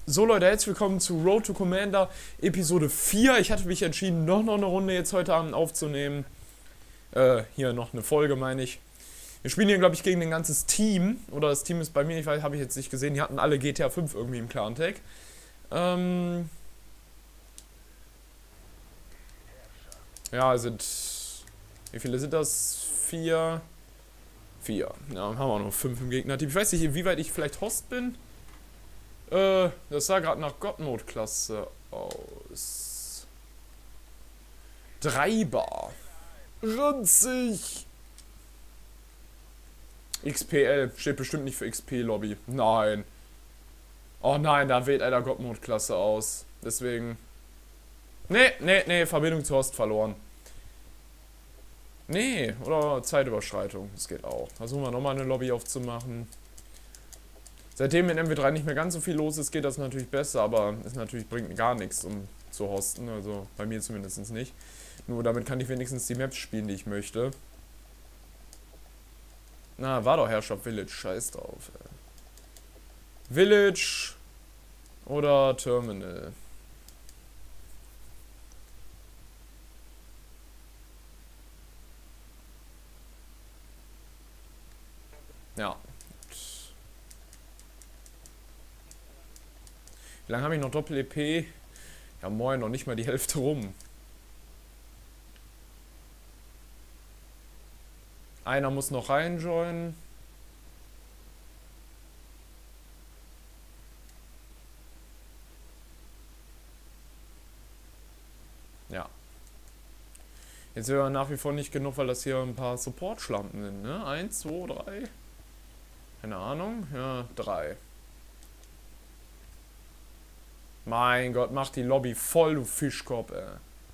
So Leute, herzlich willkommen zu Road to Commander Episode 4. Ich hatte mich entschieden, noch eine Runde jetzt heute Abend aufzunehmen. Hier noch eine Folge, meine ich. Wir spielen hier, glaube ich, gegen ein ganzes Team. Oder das Team ist bei mir, ich weiß, habe ich jetzt nicht gesehen. Die hatten alle GTA 5 irgendwie im Clan-Tag. Ja, sind... Wie viele sind das? Vier. Ja, haben wir auch noch 5 im Gegnerteam. Ich weiß nicht, inwieweit ich vielleicht Host bin. Das sah gerade nach God-Mode-Klasse aus. Treiber. Ranzig. XPL. Steht bestimmt nicht für XP-Lobby. Nein. Oh nein, da wählt einer God-Mode-Klasse aus. Deswegen... Nee. Verbindung zu Host verloren. Nee, oder Zeitüberschreitung. Das geht auch. Versuchen wir nochmal eine Lobby aufzumachen. Seitdem in MW3 nicht mehr ganz so viel los ist, geht das natürlich besser, aber es natürlich bringt gar nichts, um zu hosten, also bei mir zumindest nicht. Nur damit kann ich wenigstens die Maps spielen, die ich möchte. Na, war doch Herrschaft Village, scheiß drauf. Village oder Terminal. Ja. Wie lange habe ich noch Doppel-EP? Ja moin, noch nicht mal die Hälfte rum. Einer muss noch reinjoinen. Ja. Jetzt wäre aber nach wie vor nicht genug, weil das hier ein paar Support-Schlampen sind, ne? 1, 2, 3. Keine Ahnung. Ja, 3. Mein Gott, mach die Lobby voll, du Fischkopf, ey.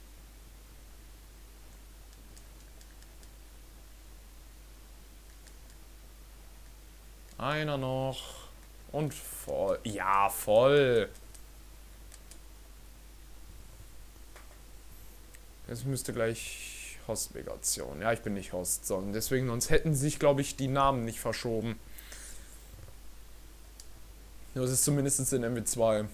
Einer noch. Und voll. Ja, voll. Es müsste gleich Host-Migration. Ja, ich bin nicht Host, sondern deswegen, sonst hätten sich, glaube ich, die Namen nicht verschoben. Nur es ist zumindest in MW2.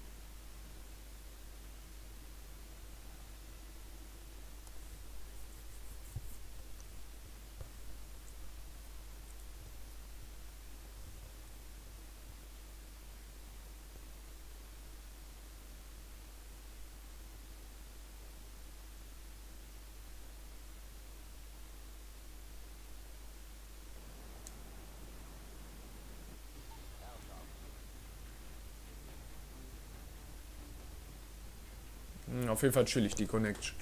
Auf jeden Fall chillig die Connection.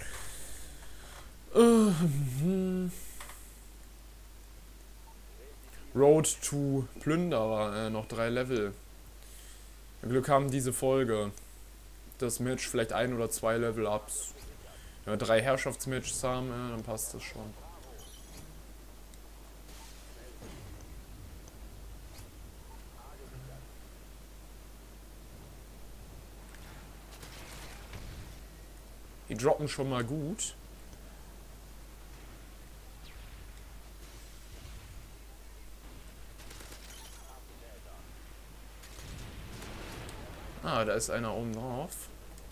Road to Plünderer, noch 3 Level. Glück haben diese Folge. Das Match vielleicht 1 oder 2 Level-Ups. Wenn wir 3 Herrschaftsmatches haben, dann passt das schon. Die droppen schon mal gut. Ah, da ist einer oben drauf.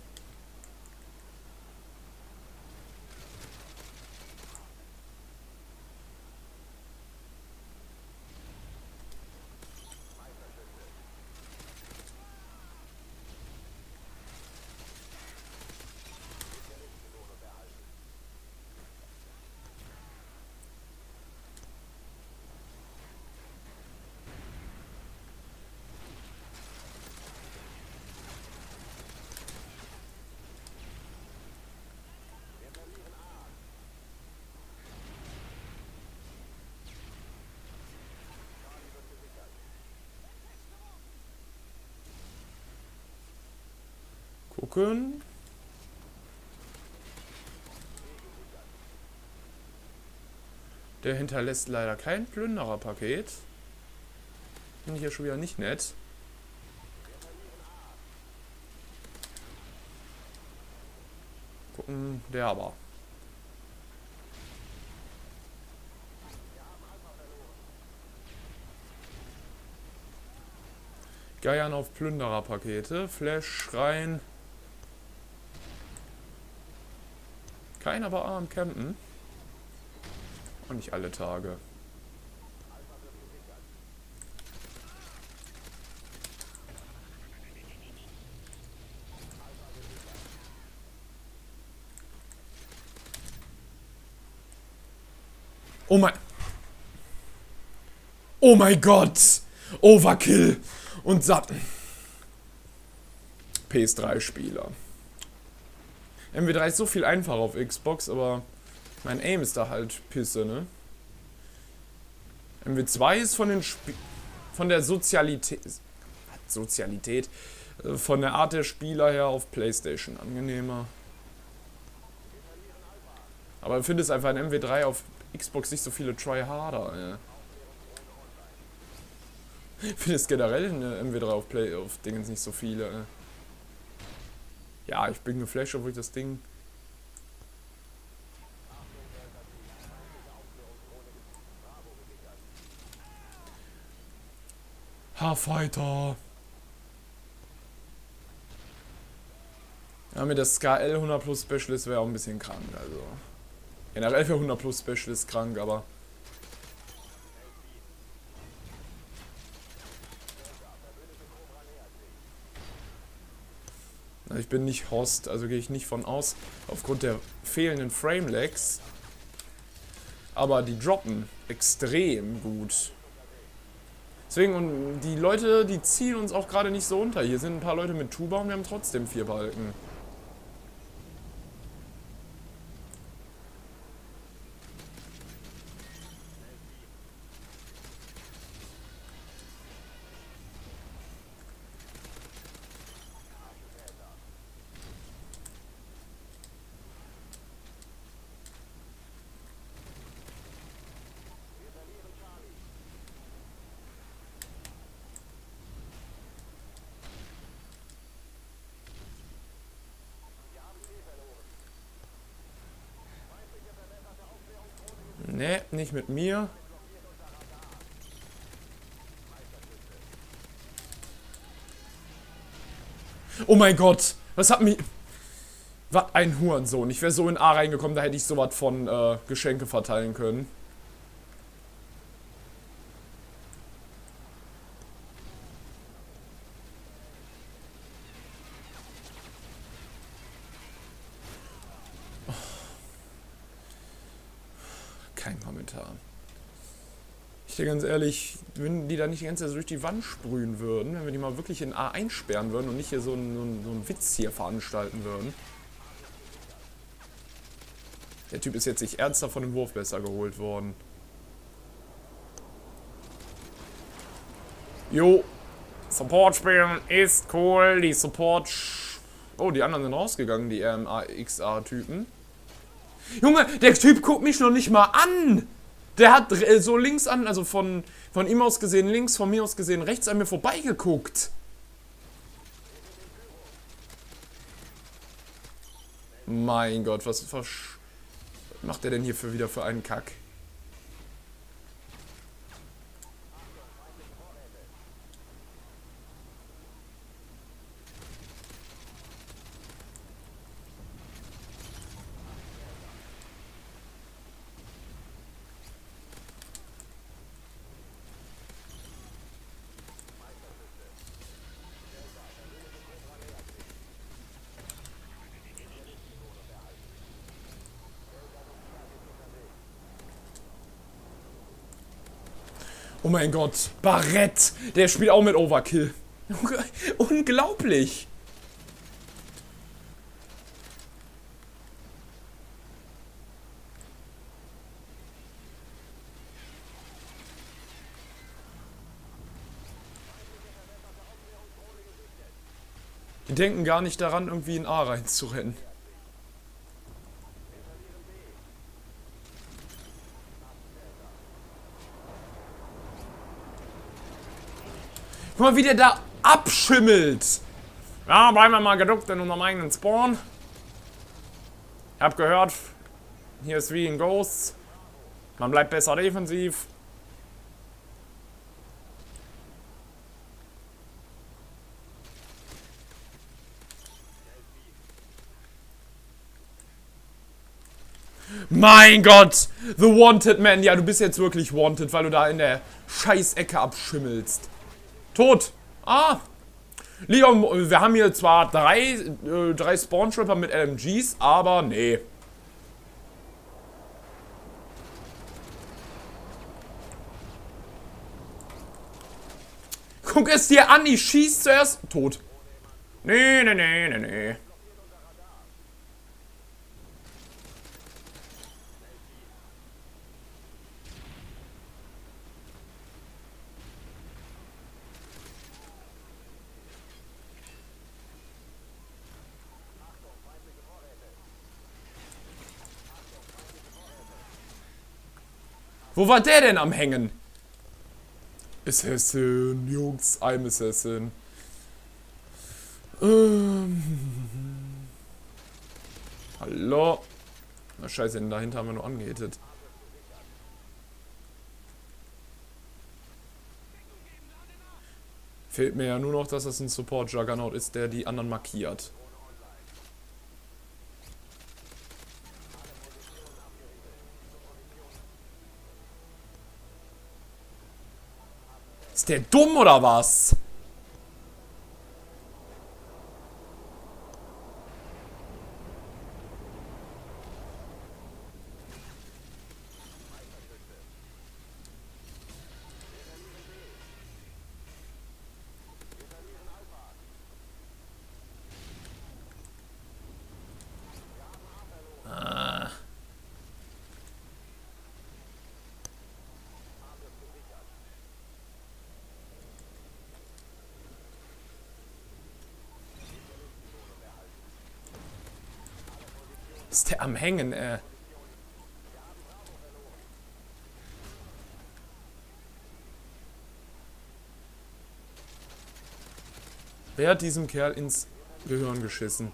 Gucken. Der hinterlässt leider kein Plündererpaket. Finde ich ja schon wieder nicht nett. Gucken, der aber. Geiern auf Plündererpakete. Flash rein. Kein aber A am Campen. Und nicht alle Tage. Oh mein... Oh mein Gott! Overkill! Und PS3-Spieler. MW3 ist so viel einfacher auf Xbox, aber mein Aim ist da halt Pisse, ne? MW2 ist von der Sozialität, von der Art der Spieler her auf PlayStation angenehmer. Aber ich finde es einfach in MW3 auf Xbox nicht so viele Tryharder, ja. Ich finde es generell in MW3 auf Dingens nicht so viele. Ja, ich bin geflasht, obwohl ich das Ding... Fighter. Ja, mit der SKL 100 Plus Specialist wäre auch ein bisschen krank, also... Generell für 100 Plus Specialist krank, aber... Ich bin nicht Host, also gehe ich nicht von aus, aufgrund der fehlenden Frame-Lags. Aber die droppen extrem gut. Deswegen, und die Leute, die ziehen uns auch gerade nicht so unter. Hier sind ein paar Leute mit Tuba und wir haben trotzdem 4 Balken. Nee, nicht mit mir. Oh mein Gott, was hat mich... Was ein Hurensohn. Ich wäre so in A reingekommen, da hätte ich sowas von Geschenke verteilen können. Kein Kommentar. Ich dir ganz ehrlich, wenn die da nicht die ganze Zeit durch die Wand sprühen würden, wenn wir die mal wirklich in A einsperren würden und nicht hier so einen Witz hier veranstalten würden. Der Typ ist jetzt nicht ernsthaft von dem Wurfmesser geholt worden. Jo. Support spielen ist cool. Die Support... Oh, die anderen sind rausgegangen, die RMA-XA-Typen. Junge, der Typ guckt mich noch nicht mal an. Der hat so links an, also von ihm aus gesehen links, von mir aus gesehen rechts an mir vorbeigeguckt. Mein Gott, was macht der denn hier wieder für einen Kack? Oh mein Gott, Barrett, der spielt auch mit Overkill. Unglaublich. Die denken gar nicht daran, irgendwie in A reinzurennen. Guck mal, wie der da abschimmelt. Ja, bleiben wir mal geduckt in unserem eigenen Spawn. Ich hab gehört, hier ist wie in Ghosts. Man bleibt besser defensiv. Mein Gott! The Wanted Man. Ja, du bist jetzt wirklich wanted, weil du da in der Scheißecke abschimmelst. Tot! Ah! Leon, wir haben hier zwar drei Spawn-Trapper mit LMGs, aber nee. Guck es dir an, ich schieß zuerst. Tot. Nee, nee, nee, nee, nee. Wo war der denn am Hängen? Assassin, Jungs, I'm Assassin. Hallo? Na scheiße, denn dahinter haben wir nur angehittet. Fehlt mir ja nur noch, dass das ein Support-Juggernaut ist, der die anderen markiert. Ist der dumm oder was? Ist der am Hängen, Wer hat diesem Kerl ins Gehirn geschissen?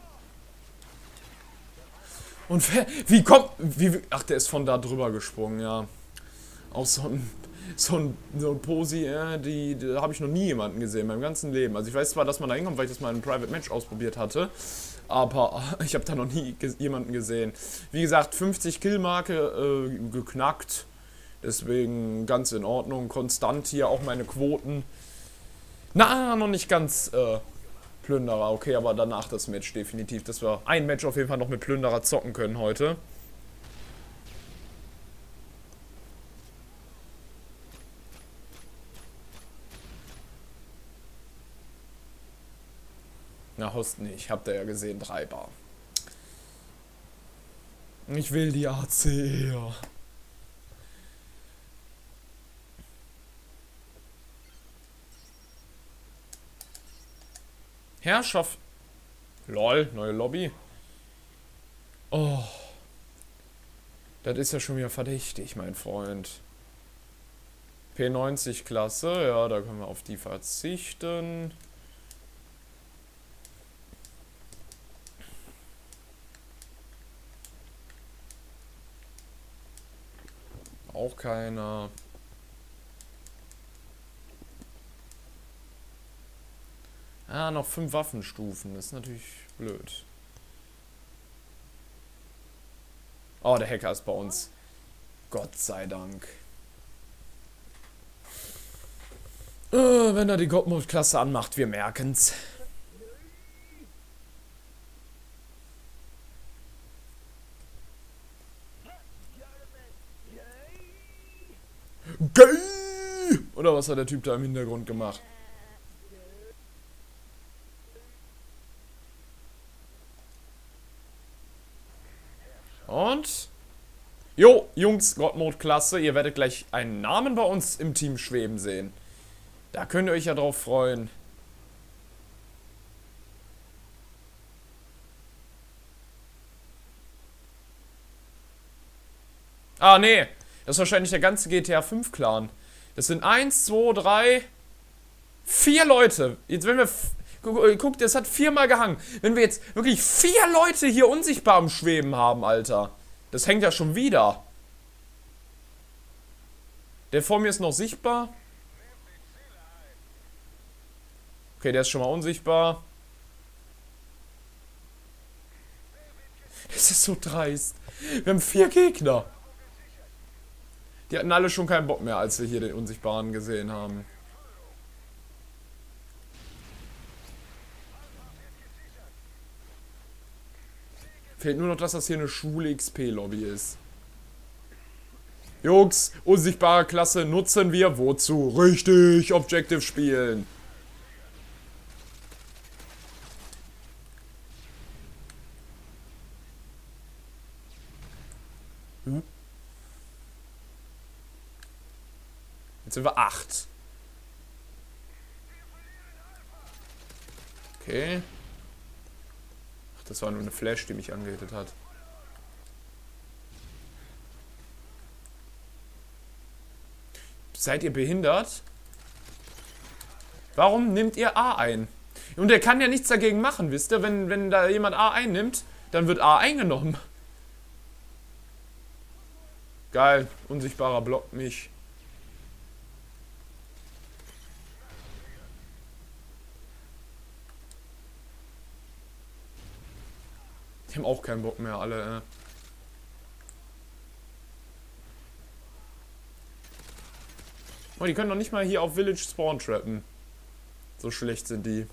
Und wer, wie kommt, ach, der ist von da drüber gesprungen, ja. Auch so ein Posi, da habe ich noch nie jemanden gesehen, in meinem ganzen Leben. Also ich weiß zwar, dass man da hinkommt, weil ich das mal in einem Private Match ausprobiert hatte, aber ich habe da noch nie jemanden gesehen. Wie gesagt, 50 Kill-Marke geknackt, deswegen ganz in Ordnung, konstant hier auch meine Quoten. Na, noch nicht ganz Plünderer, okay, aber danach das Match definitiv, dass wir ein Match auf jeden Fall noch mit Plünderer zocken können heute. Na, Host nicht, habt ihr ja gesehen, 3 Bar. Ich will die AC, ja. Herrschaft. Lol, neue Lobby. Oh. Das ist ja schon wieder verdächtig, mein Freund. P90 Klasse, ja, da können wir auf die verzichten. Auch keiner. Ah, noch 5 Waffenstufen. Das ist natürlich blöd. Oh, der Hacker ist bei uns. Gott sei Dank. Wenn er die God-Mode-Klasse anmacht, wir merken's. Gay! Oder was hat der Typ da im Hintergrund gemacht? Und? Jo, Jungs, God-Mode-Klasse. Ihr werdet gleich einen Namen bei uns im Team schweben sehen. Da könnt ihr euch ja drauf freuen. Ah, nee. Das ist wahrscheinlich der ganze GTA 5 Clan. Das sind 1, 2, 3, 4 Leute. Jetzt, wenn wir... Guckt, das hat 4-mal gehangen. Wenn wir jetzt wirklich 4 Leute hier unsichtbar am Schweben haben, Alter. Das hängt ja schon wieder. Der vor mir ist noch sichtbar. Okay, der ist schon mal unsichtbar. Das ist so dreist. Wir haben 4 Gegner. Die hatten alle schon keinen Bock mehr, als wir hier den Unsichtbaren gesehen haben. Fehlt nur noch, dass das hier eine Schule-XP-Lobby ist. Jungs, unsichtbare Klasse nutzen wir wozu? Richtig, Objective spielen. Jetzt sind wir 8. Okay. Ach, das war nur eine Flash, die mich angehittet hat. Seid ihr behindert? Warum nimmt ihr A ein? Und der kann ja nichts dagegen machen, wisst ihr? Wenn da jemand A einnimmt, dann wird A eingenommen. Geil, unsichtbarer blockt mich. Die haben auch keinen Bock mehr, alle. Oh, die können doch nicht mal hier auf Village Spawn trappen. So schlecht sind die.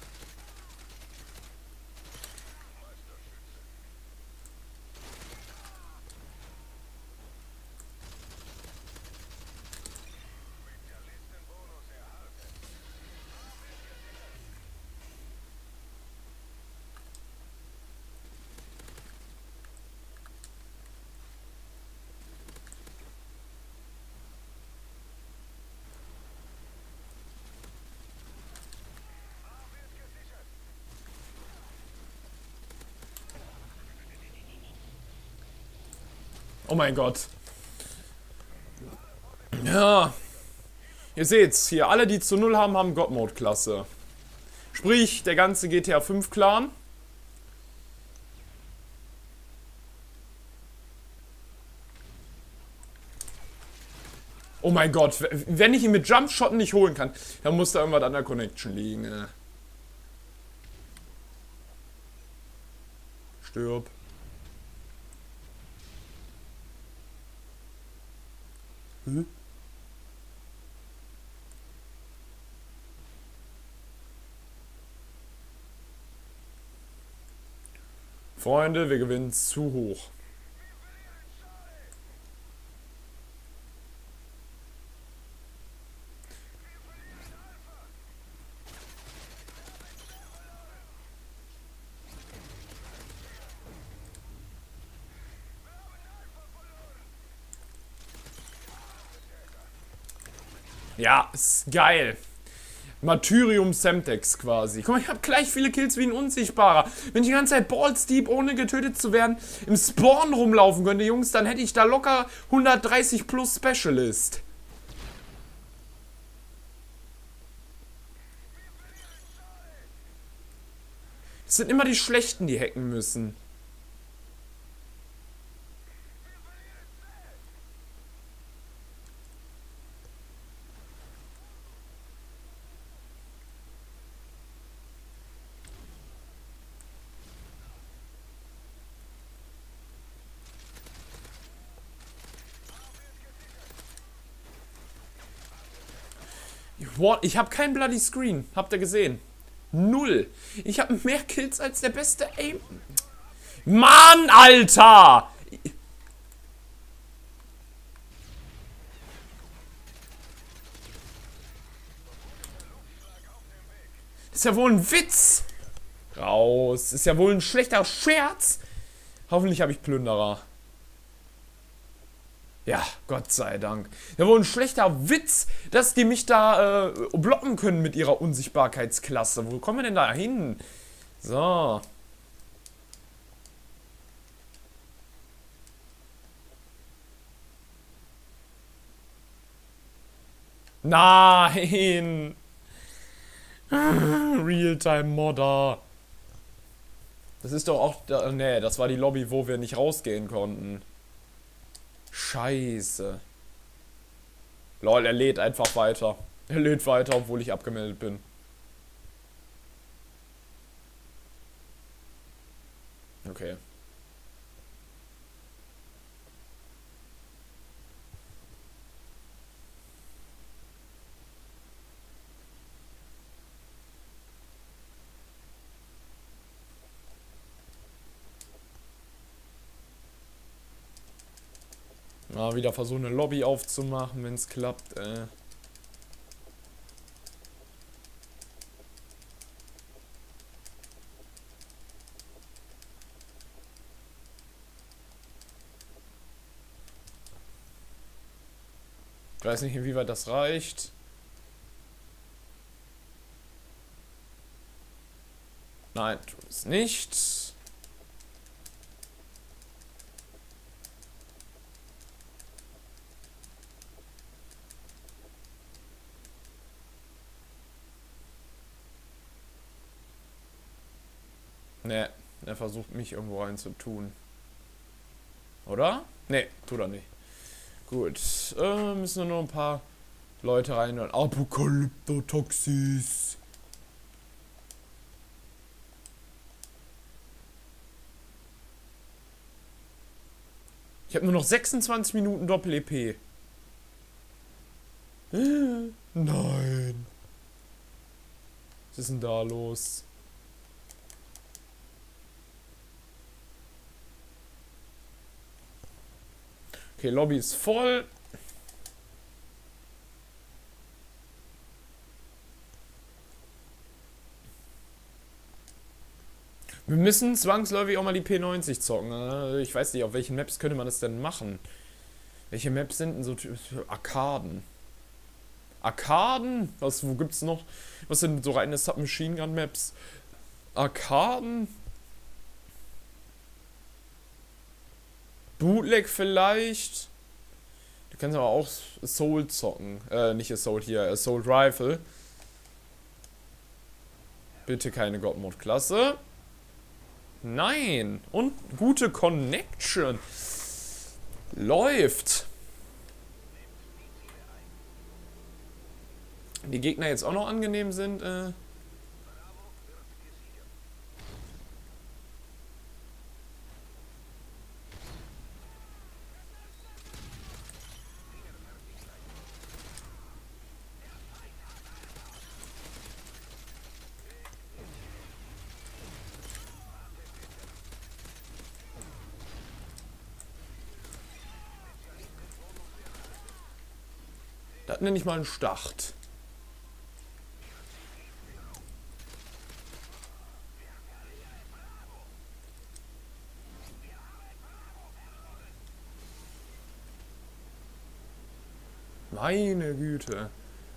Oh mein Gott. Ja. Ihr seht's, hier alle, die zu 0 haben, haben God-Mode-Klasse. Sprich, der ganze GTA 5 Clan. Oh mein Gott, wenn ich ihn mit Jumpshotten nicht holen kann, dann muss da irgendwas an der Connection liegen. Stirb. Freunde, wir gewinnen zu hoch. Ja, ist geil. Martyrium Semtex quasi. Guck mal, ich habe gleich viele Kills wie ein Unsichtbarer. Wenn ich die ganze Zeit Balls Deep, ohne getötet zu werden, im Spawn rumlaufen könnte, Jungs, dann hätte ich da locker 130 plus Specialist. Es sind immer die Schlechten, die hacken müssen. What? Ich habe kein Bloody Screen. Habt ihr gesehen? 0. Ich habe mehr Kills als der beste Aim. Mann, Alter! Ist ja wohl ein Witz. Raus. Ist ja wohl ein schlechter Scherz. Hoffentlich habe ich Plünderer. Ja, Gott sei Dank. Ja, wohl ein schlechter Witz, dass die mich da blocken können mit ihrer Unsichtbarkeitsklasse. Wo kommen wir denn da hin? So. Nein. Realtime-Modder. Das ist doch auch... Nee, das war die Lobby, wo wir nicht rausgehen konnten. Scheiße. Lol, er lädt einfach weiter. Er lädt weiter, obwohl ich abgemeldet bin. Okay. Mal wieder versuchen, eine Lobby aufzumachen, wenn es klappt. Ich weiß nicht, inwieweit das reicht. Nein, tut es nicht. Ne, er versucht mich irgendwo reinzutun. Oder? Ne, tut er nicht. Gut, müssen wir nur ein paar Leute rein und Apokalyptotoxis. Ich habe nur noch 26 Minuten Doppel-EP. Nein. Was ist denn da los? Okay, Lobby ist voll. Wir müssen zwangsläufig auch mal die P90 zocken. Ich weiß nicht, auf welchen Maps könnte man das denn machen? Welche Maps sind denn so Arkaden? Arkaden? Wo gibt's noch? Was sind so reine Submachine Gun Maps? Arkaden? Bootleg vielleicht? Du kannst aber auch Assault zocken. Nicht Assault hier, Assault Rifle. Bitte keine God-Mode-Klasse. Nein! Und gute Connection. Läuft. Die Gegner jetzt auch noch angenehm sind. Das nenne ich mal einen Start. Meine Güte.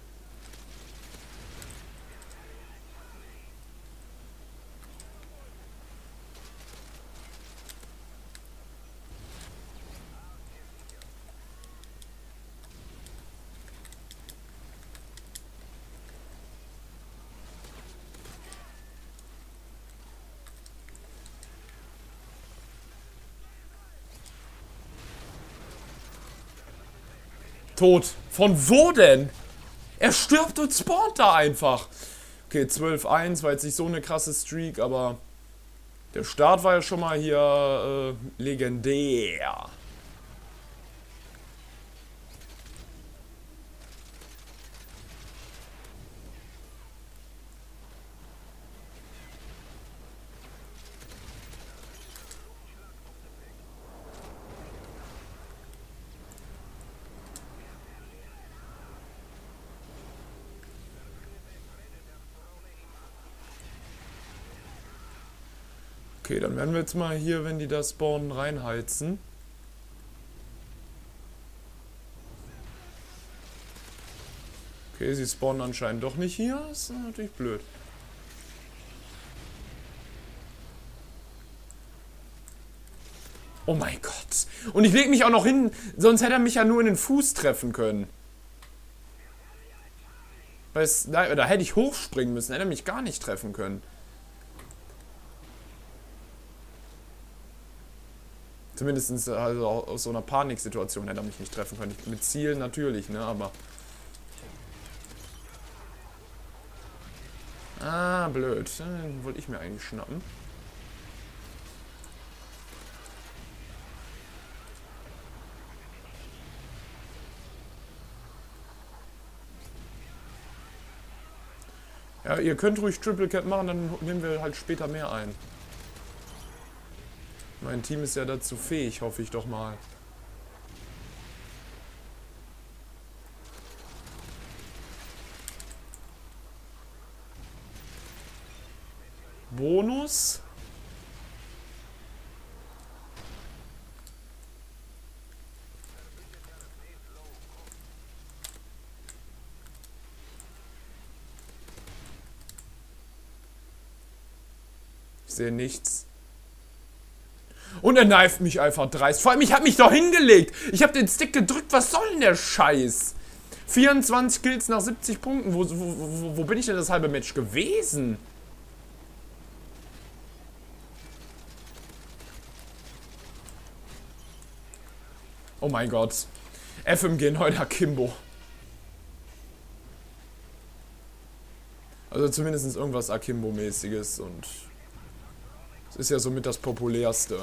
Tot. Von wo denn? Er stirbt und spawnt da einfach. Okay, 12-1 war jetzt nicht so eine krasse Streak, aber der Start war ja schon mal hier legendär. Okay, dann werden wir jetzt mal hier, wenn die da spawnen, reinheizen. Okay, sie spawnen anscheinend doch nicht hier. Das ist natürlich blöd. Oh mein Gott. Und ich leg mich auch noch hin, sonst hätte er mich ja nur in den Fuß treffen können. Da hätte ich hochspringen müssen, hätte er mich gar nicht treffen können. Zumindest also aus so einer Paniksituation hätte er mich nicht treffen können. Mit Zielen natürlich, ne, aber... Ah, blöd. Den wollte ich mir eigentlich schnappen. Ja, ihr könnt ruhig Triple Cap machen, dann nehmen wir halt später mehr ein. Mein Team ist ja dazu fähig, hoffe ich doch mal. Bonus. Ich sehe nichts. Und er kneift mich einfach dreist. Vor allem, ich habe mich doch hingelegt. Ich habe den Stick gedrückt. Was soll denn der Scheiß? 24 Kills nach 70 Punkten. Wo bin ich denn das halbe Match gewesen? Oh mein Gott. FMG 9 Akimbo. Also zumindest irgendwas Akimbo-mäßiges und es ist ja somit das populärste.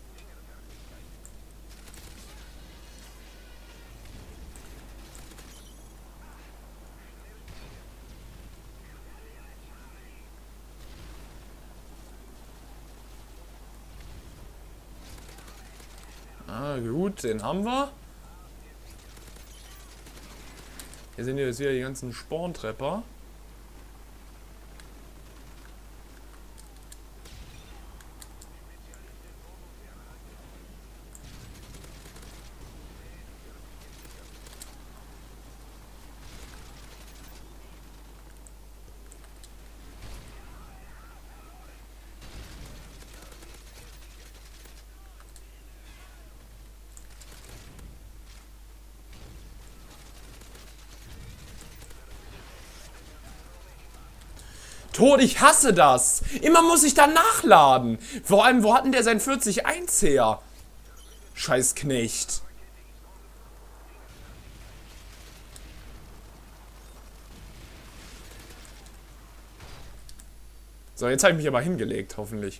Ah, gut, den haben wir. Hier sind jetzt wieder die ganzen Sporntrepper. Tod, ich hasse das. Immer muss ich da nachladen. Vor allem, wo hat denn der sein 40-1 her? Scheiß Knecht. So, jetzt habe ich mich aber hingelegt, hoffentlich.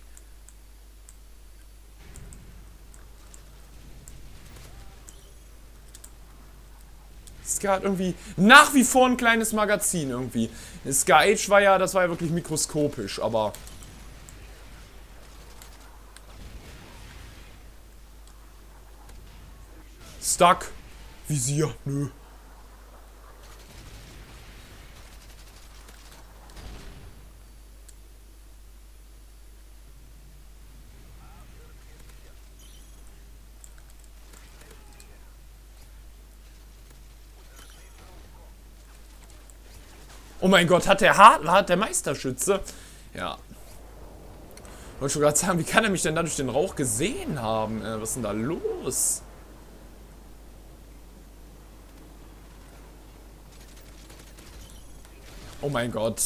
Ska hat irgendwie nach wie vor ein kleines Magazin irgendwie. Ska Age war ja, das war ja wirklich mikroskopisch, aber... Stuck. Visier, nö. Oh mein Gott, hat der Meisterschütze? Ja. Ich wollte schon gerade sagen, wie kann er mich denn da durch den Rauch gesehen haben? Was ist denn da los? Oh mein Gott.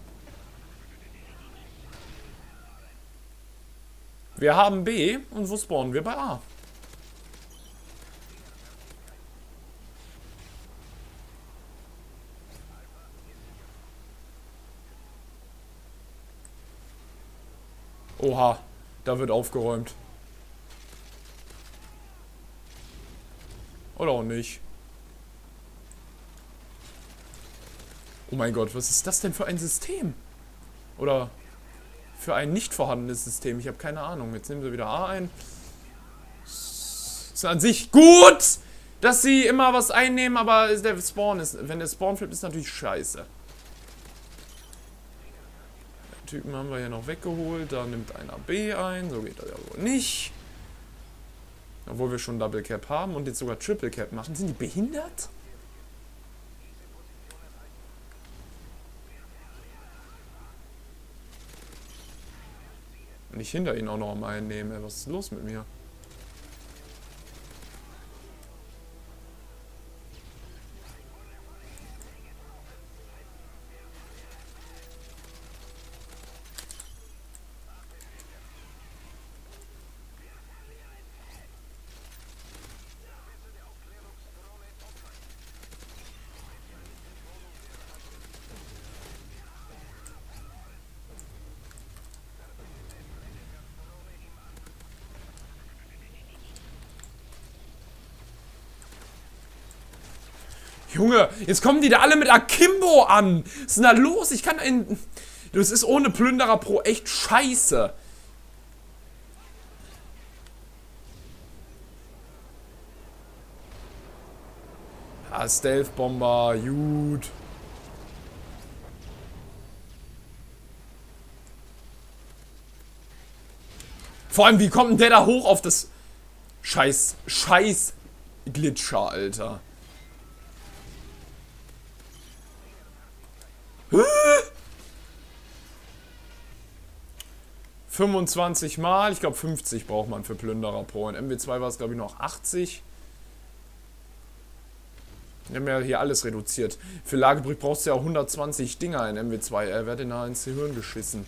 Wir haben B und wo spawnen wir bei A? Oha, da wird aufgeräumt. Oder auch nicht. Oh mein Gott, was ist das denn für ein System? Oder für ein nicht vorhandenes System? Ich habe keine Ahnung. Jetzt nehmen sie wieder A ein. Ist an sich gut, dass sie immer was einnehmen, aber der Spawn ist, wenn der Spawn flippt, ist natürlich scheiße. Typen haben wir hier noch weggeholt. Da nimmt einer B ein. So geht das ja wohl nicht. Obwohl wir schon Double Cap haben und jetzt sogar Triple Cap machen. Sind die behindert? Und ich hinter ihnen auch noch mal einnehmen. Was ist los mit mir? Junge, jetzt kommen die da alle mit Akimbo an. Was ist denn da los? Ich kann ein... Das ist ohne Plünderer Pro echt scheiße. Ah, Stealth-Bomber, gut. Vor allem, wie kommt denn der da hoch auf das... Scheiß Glitscher, Alter. 25 Mal, ich glaube 50 braucht man für Plünderer pro. In MW2 war es glaube ich noch 80. Wir haben ja hier alles reduziert. Für Lagebrück brauchst du ja auch 120 Dinger in MW2. Er wird in da ins Hirn geschissen.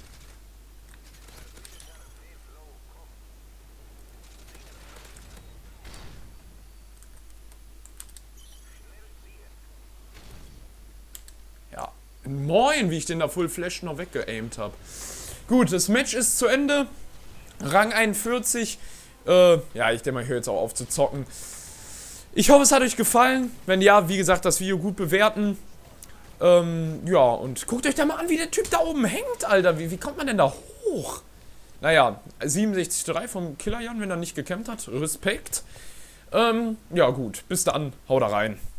Ja. Moin, wie ich den da Full Flash noch weggeaimt habe. Gut, das Match ist zu Ende. Rang 41. Ja, ich denke mal, ich höre jetzt auch auf zu zocken. Ich hoffe, es hat euch gefallen. Wenn ja, wie gesagt, das Video gut bewerten. Ja, und guckt euch da mal an, wie der Typ da oben hängt, Alter. Wie kommt man denn da hoch? Naja, 67,3 vom Killer Jan, wenn er nicht gecampt hat. Respekt. Ja, gut. Bis dann. Haut da rein.